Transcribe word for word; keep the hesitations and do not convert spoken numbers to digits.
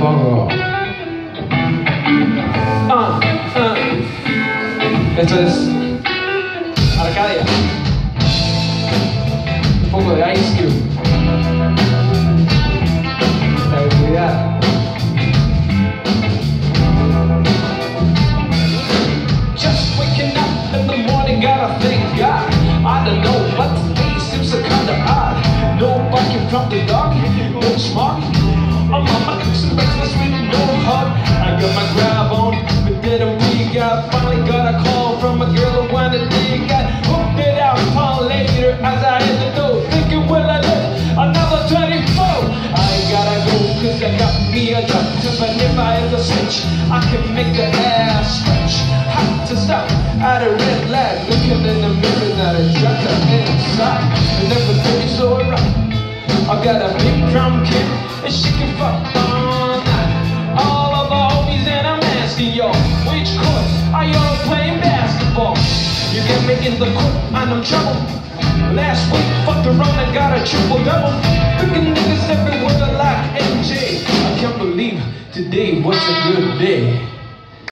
pongo. Ah, ah. Esto es Arkadia. Un poco de Ice Cube. Tranquilidad. Just waking up in the morning, gotta thank God. I don't know, but today seems so kinda odd. No barking from the dog, no smart. I'm on my cooks and breakfast with no hug. I got my grab on, but didn't we got finally got a call from a girl who wanted to get hooked it out. Call later as I hit the door, thinking will I live another twenty-four? I gotta go cause I got me a doctor, but if I hit the switch, I can make the air stretch. Have to stop at a red light, looking in the mirror, not a trucker inside, and everything is alright. I got a big drum kit, and she can fuck all night. All of the homies and I'm asking y'all, which court are y'all playing basketball? You get me in the court and I'm trouble. Last week, fucked around and got a triple double. Picking niggas everywhere like M J. I can't believe today was a good day.